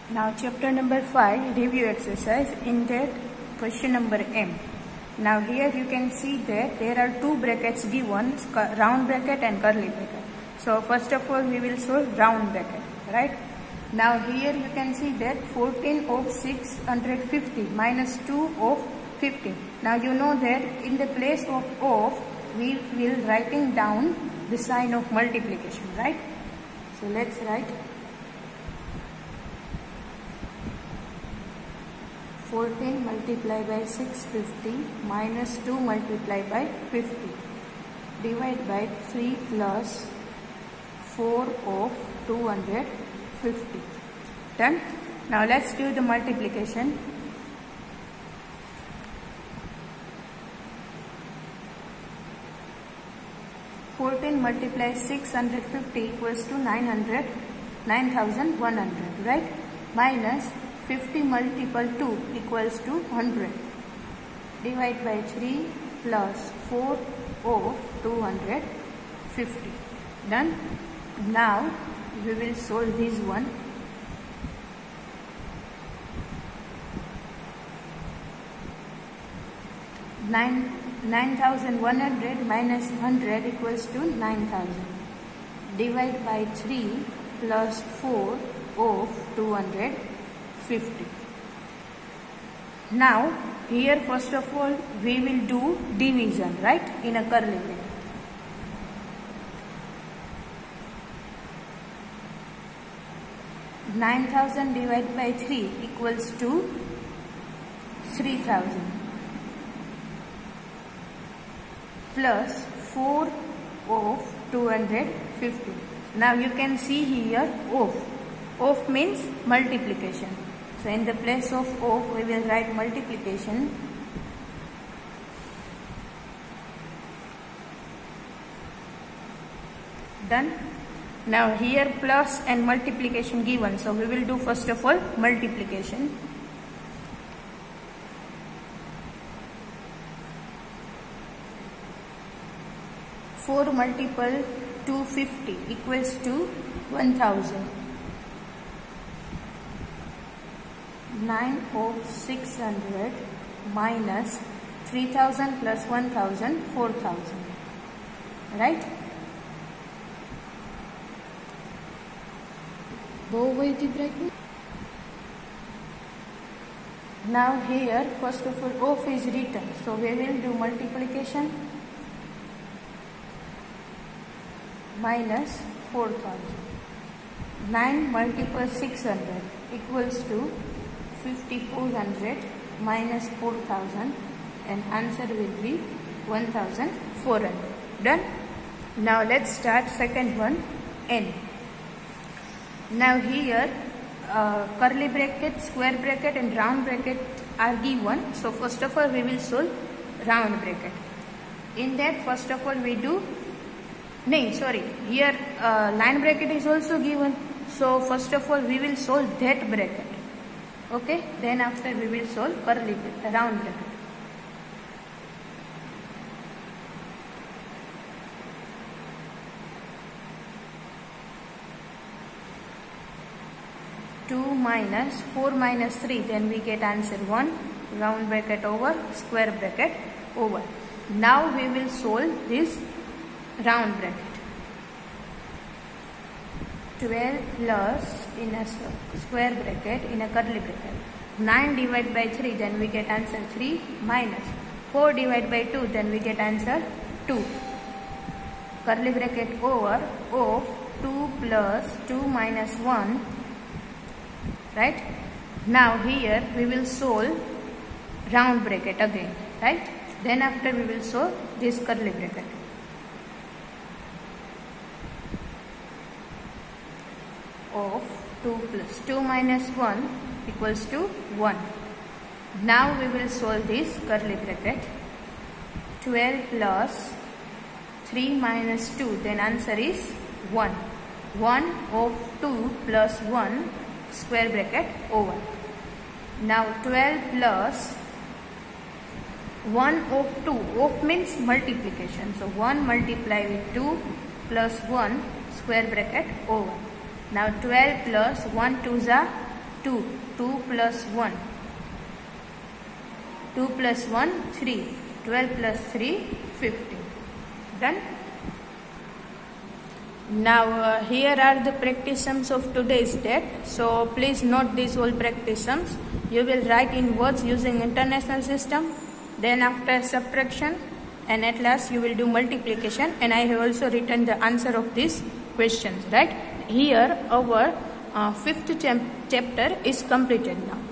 Now chapter number 5, review exercise, in that question number M. Now here you can see that there are two brackets given, round bracket and curly bracket. So first of all we will solve round bracket, right? Now here you can see that 14 of 650 minus 2 of 50. Now you know that in the place of we will writing down the sign of multiplication, right? So let's write 14 multiplied by 650 minus 2 multiplied by 50 divided by 3 plus 4 of 250. Done? Now let's do the multiplication. (14 multiplied 650 equals to 9,100, right? Minus 50 multiple 2 equals to 100. Divide by 3 plus 4 of 250. Done? Now we will solve this one. Nine 9,100 minus 100 equals to 9,000. Divide by 3 plus 4 of 250. Now here first of all we will do division, right, in a curly bracket. (9,000 divided by 3 equals to 3,000. Plus 4 of 250. Now you can see here of. Of means multiplication. So in the place of we will write multiplication. Done? Now here plus and multiplication given. So we will do first of all multiplication. (4 multiple 250 equals to 1,000. 9 of 600 minus 3,000 plus 1,000, 4,000. Right? Now here first of all of is written. So we will do multiplication. Minus 4,000. 9 multiple 600 equals to 5,400 minus 4,000, and answer will be 1,400. Done? Now let's start second one, N. Now here curly bracket, square bracket and round bracket are given. So first of all we will solve round bracket. In that first of all we do here line bracket is also given. So first of all we will solve that bracket. Okay, then after we will solve curly bracket, round bracket. (2 minus 4 minus 3), then we get answer 1. Round bracket over, square bracket over. Now we will solve this round bracket. 12 plus in a square bracket in a curly bracket. 9 divided by 3, then we get answer 3, minus 4 divided by 2, then we get answer 2. Curly bracket over of 2 plus 2 minus 1. Right? Now here we will solve round bracket again. Right? Then after we will solve this curly bracket. Of 2 plus 2 minus 1 equals to 1. Now we will solve this curly bracket. 12 plus 3 minus 2, then answer is 1. 1 of 2 plus 1, square bracket over. Now 12 plus 1 of 2, of means multiplication. So 1 multiply with 2 plus 1, square bracket over. Now 12 plus 1 2s are 2. 2 plus 1. 2 plus 1, 3. 12 plus 3, 15. Done? Now here are the practice sums of today's date. So please note these all practice sums. You will write in words using international system. Then after subtraction, and at last you will do multiplication. And I have also written the answer of these questions. Right? Here our fifth chapter is completed now.